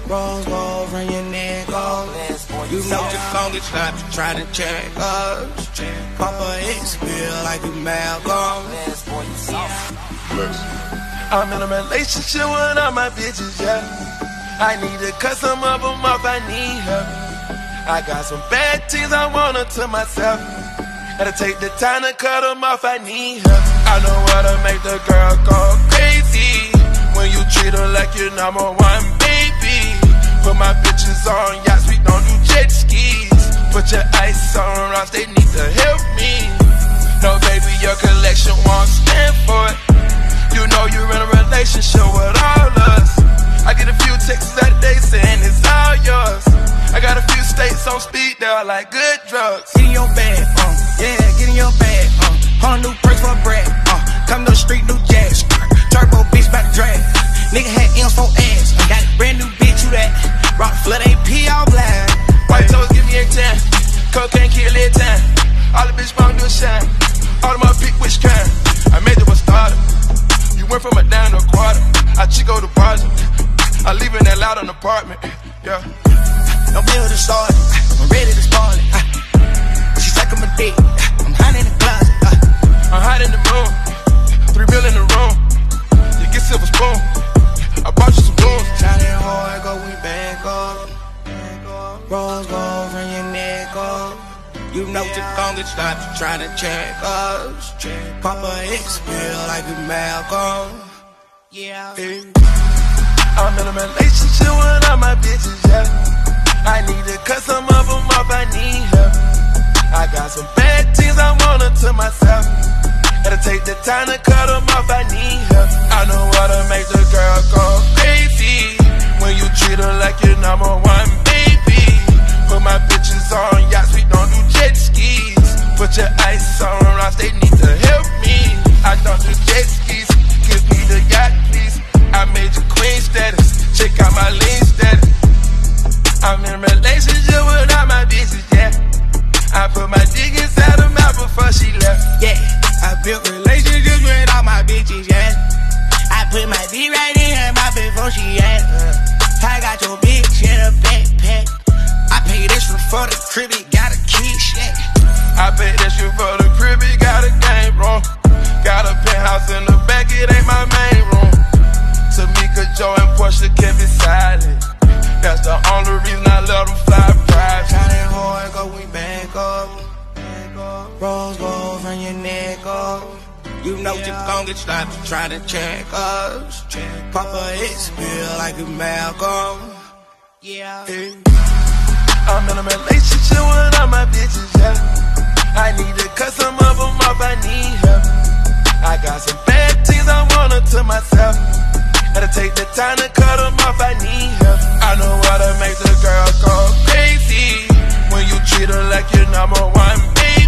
Rose gold from your neck off. You know you gon' get slapped trying to check us. Papa X feel like you Malcolm. I'm in a relationship with all my bitches, yeah. I need to cut some of them off, I need help. I got some bad things I want to myself. Gotta take the time to cut them off, I need help. I know how to make the girl go crazy when you treat her like your number one baby. Put my bitches on yachts, we don't do jet skis. Put your ice on rocks, they need to help me. No baby, your collection won't stand for it. You know you're in a relationship with all us. I get a few texts out a day saying it's all yours. I got a few states on speed, they're like good drugs. Get in your bag, yeah, get in your bag, on a new purse for a bread, come to the street, new jazz, turbo bitch back to drag. Nigga had M's for ass, got a brand new bitch, you that. Rock flood AP all black. White toes give me a 10, cocaine kill it 10. All the bitch wanna do a shine, all of my pick which kind. I made it a starter, you went from a down to a quarter. I Chico the project, I live in that loud an apartment, yeah. No bill to start it, I'm ready to start it. She suckin' my dick, I'm hot in the closet. I'm hot in the room, 3 mil in the room. You get silver spoon, I bought you some balloons. Shining hard, go we back up. Rose gold from your neck up. You know you gon' get slapped trying to check us. Papa X feel like you Malcolm. Yeah. I'm in a relationship with all my bitches, yeah. I need to cut some of them off, I need help. I got some bad things I want to myself. Gotta take the time to cut them off, I need help. I know how to make the girl go crazy when you treat her like your number one baby. Put my bitches on yachts, we don't do jet skis. Put your ice on rocks, they need to help me. I don't do jet skis, give me the yacht please. I made you queen status, check out my lean status. I'm in a relationship with all my bitches, yeah. I put my dick inside her mouth before she left. Yeah, I built relationships with all my bitches, yeah. I put my dick right in her mouth before she asked. I got your bitch in a backpack. I paid extra for the crib, it got a key, yeah. I paid extra for the crib, it got a game room. Got a penthouse in the back, it ain't my main room. Tamika, Joe, and Portia kept it silent. That's the only reason I let them fly private. Shining hard, go we back up. Rose gold from your neck up. You know you gon' get slapped trying to check us. Papa X feel like you Malcolm. Yeah. I'm in a relationship with all my bitches, yeah. I need to cut some of them off, I need help. I got some bad things I want to myself. Gotta take the time to cut them off, I need help. I know how to make the girl go crazy when you treat her like your number one baby.